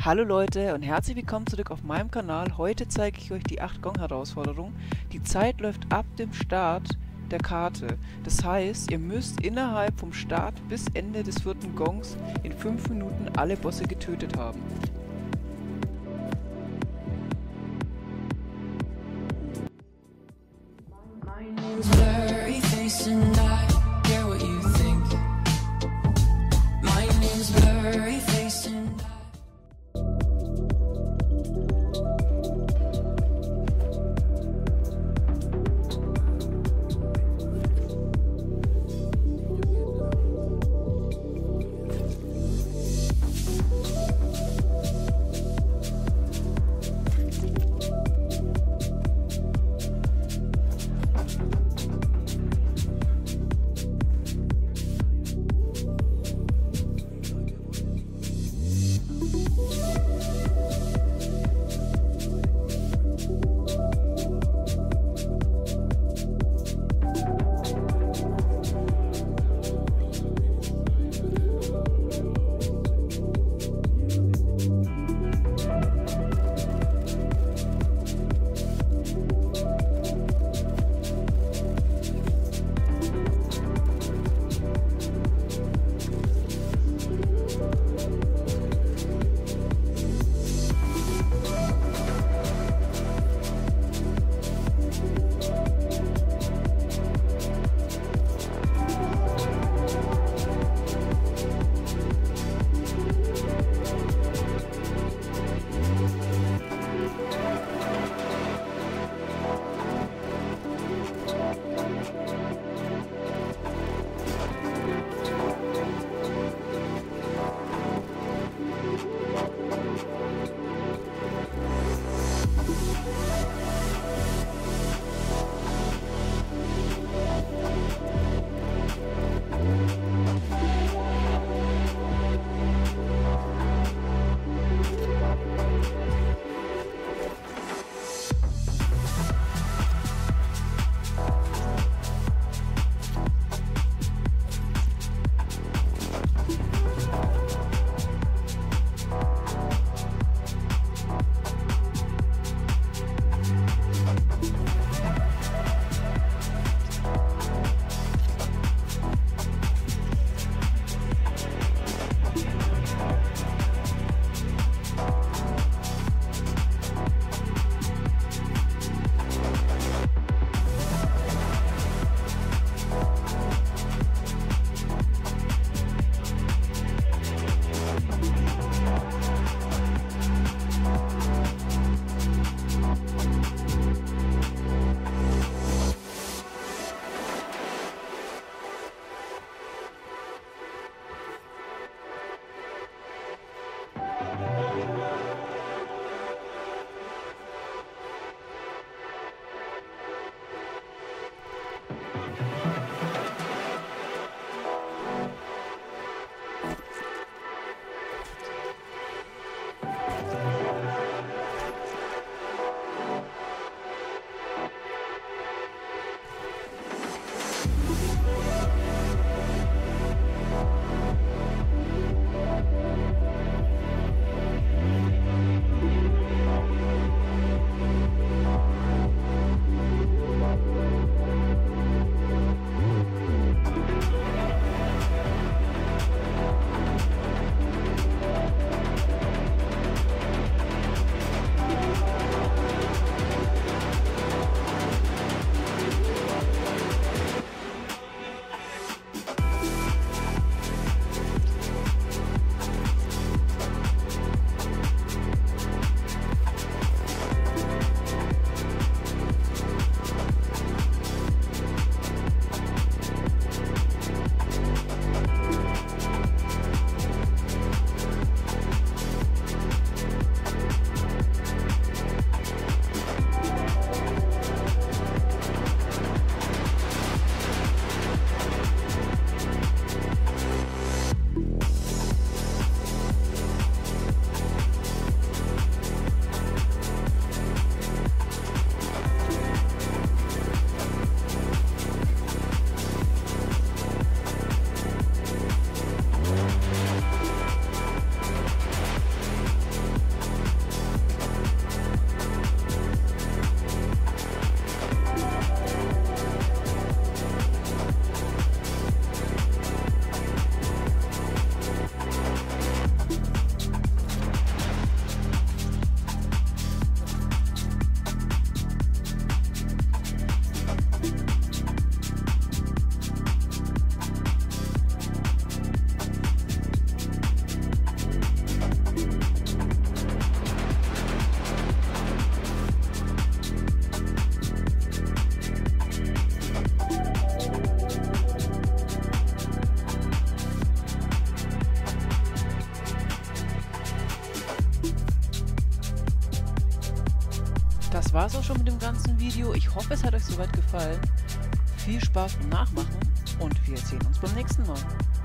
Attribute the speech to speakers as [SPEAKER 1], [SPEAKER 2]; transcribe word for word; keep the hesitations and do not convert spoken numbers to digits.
[SPEAKER 1] Hallo Leute und herzlich willkommen zurück auf meinem Kanal. Heute zeige ich euch die acht Gong Herausforderung. Die Zeit läuft ab dem Start der Karte. Das heißt, ihr müsst innerhalb vom Start bis Ende des vierten Gongs in fünf Minuten alle Bosse getötet haben. das war's auch schon mit dem ganzen Video. Ich hoffe, es hat euch soweit gefallen. Viel Spaß beim Nachmachen und wir sehen uns beim nächsten Mal.